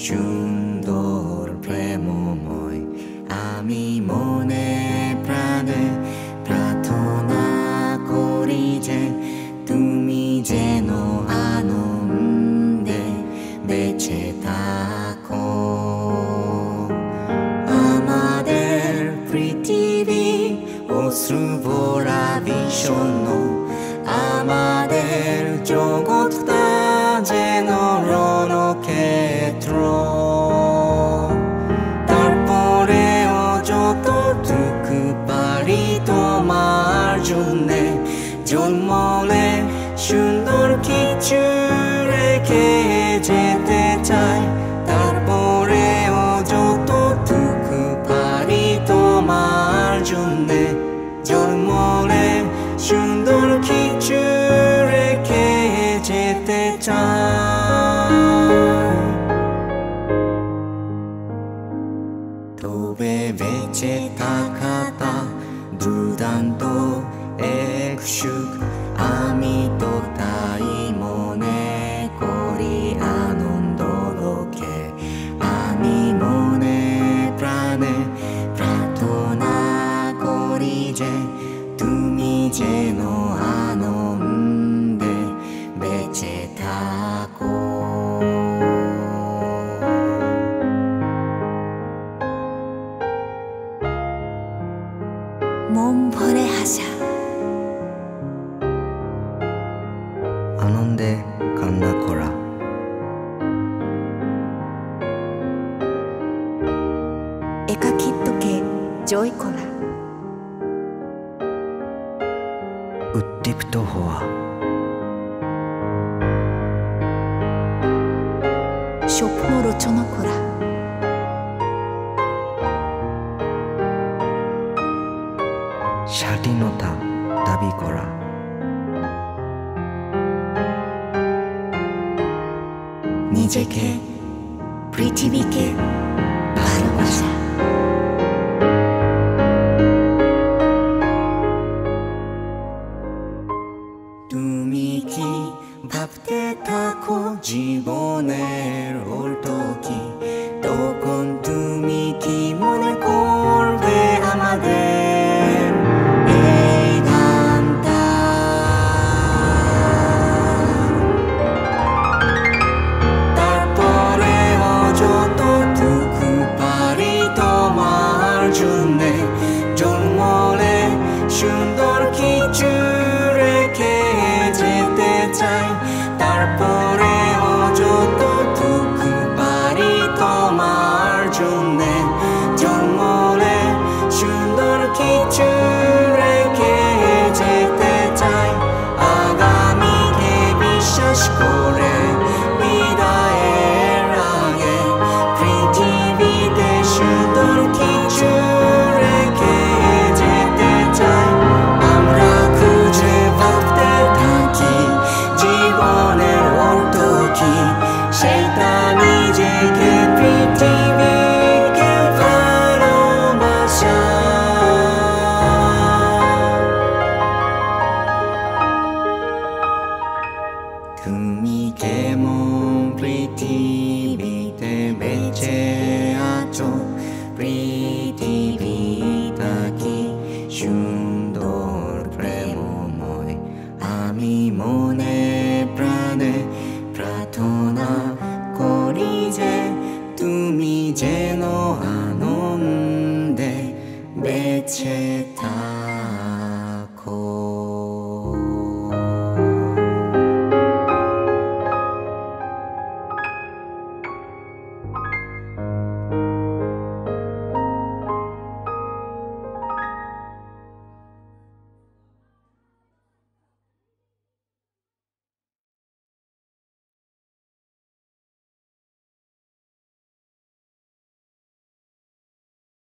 সুন্দর প্রেমময় আমি মনে প্রাণে প্রার্থনা করি যে তুমি যেন আনন্দে বেঁচে থাকো। আমাদের পৃথিবী অশ্রু ভরা বিষণ্ণ, আমাদের জগৎটা যেন রণক্ষেত্র। তারপরেও যতটুকু পারি তোমার জন্যে জন্মলে সুন্দর কিছু রেখে যেতে চাই। তারপরেও যতটুকু পারি তোমার জন্যে জন্মলে সুন্দর কিছু রেখে যেতে চাই। তবে বেঁচে থাকাটা দুর্দান্ত এক সুখ, আমি তো তাই মনে করি আনন্দ লোকে। আমি মনে প্রাণে প্রার্থনা করি যে তুমি যেন আনন্দে বেঁচে থাকো। মন ভরে হাসা, আনন্দে কান্না করা, একাকিত্বকে জয় করা, উদ্দীপ্ত হওয়া, স্বপ্ন রচনা করা, স্বাধীনতা দাবি করা, নিজেকে পৃথিবীকে ভালোবাসা। তুমি কি ভাবতে থাকো জীবনের অর্থ কি? তখন তুমি কি মনে করবে আমাদের এই গানটা? তারপরেও যতটুকু পারি তোমার জন্যে জন্মলে সুন্দর কিছু রেখে যেতে চাই। তারপরেও যতটুকু পারি তোমার জন্যে জন্মলে সুন্দর কিছু রেখে যেতে চাই। আগামীকে বিশ্বাস করে বিদায়ের আগে পৃথিবীতে সুন্দর কিছু রেখে যেতে চাই। আমরা খুঁজে ভাবতে থাকি জীবনের অর্থ কি, সেটা নিজেকে